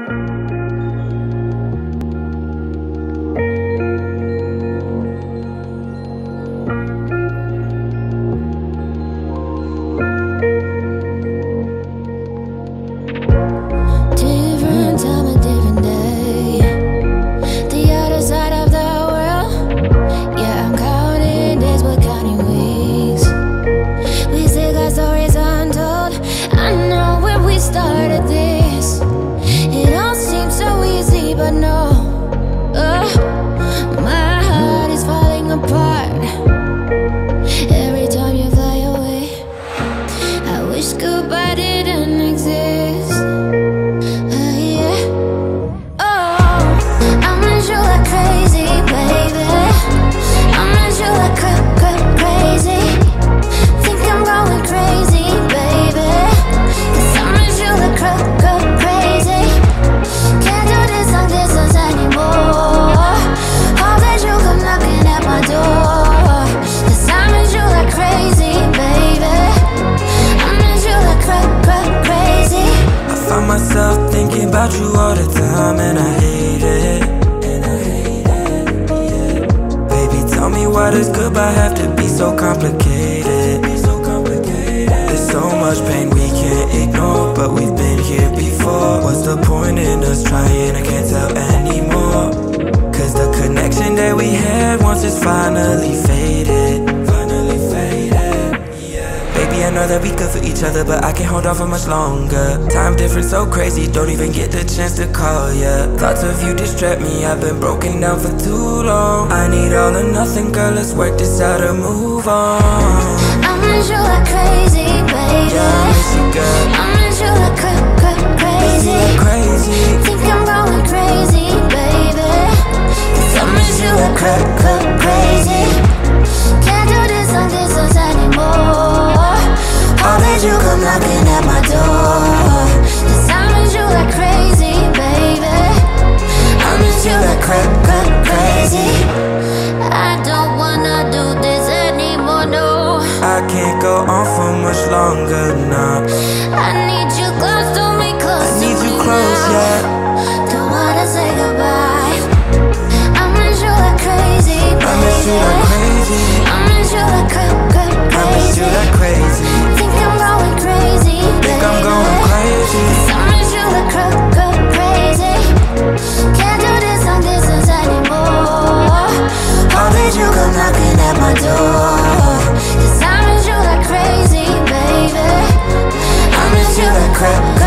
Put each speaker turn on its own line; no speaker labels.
About you all the time, and I hate it, yeah. Baby, tell me why does goodbye have to be so complicated? There's so much pain we can't ignore, but we've been here before. What's the point in us trying? I can't tell anymore. Cause the connection that we had once is finally faded. I know that we good for each other, but I can't hold on for much longer. Time difference so crazy, don't even get the chance to call ya. Thoughts of you distract me, I've been broken down for too long. I need all or nothing, girl, let's work this out and move on.
I miss you like crazy, baby.
Yeah, I miss you, girl.
I miss you like crazy. Think I'm going crazy, baby. Cause I miss you like crazy. Can't do this on this anymore. All that you come knocking at my door. Cause I miss you like crazy, baby. I miss you like crazy. I don't wanna do this anymore, no.
I can't go on for much longer now.
I need you close to me, close to me.
I need you close,
now.
yeah.
Don't wanna say goodbye. I miss you like crazy, baby.
I miss you like crazy.
I miss you like crazy.
I miss you like crazy.
Think I'm going crazy, baby.
Think I'm going crazy.
I miss you like crazy. Can't do this on this anymore. All that you come knocking at my door. Cause I miss you like crazy, baby. I miss you like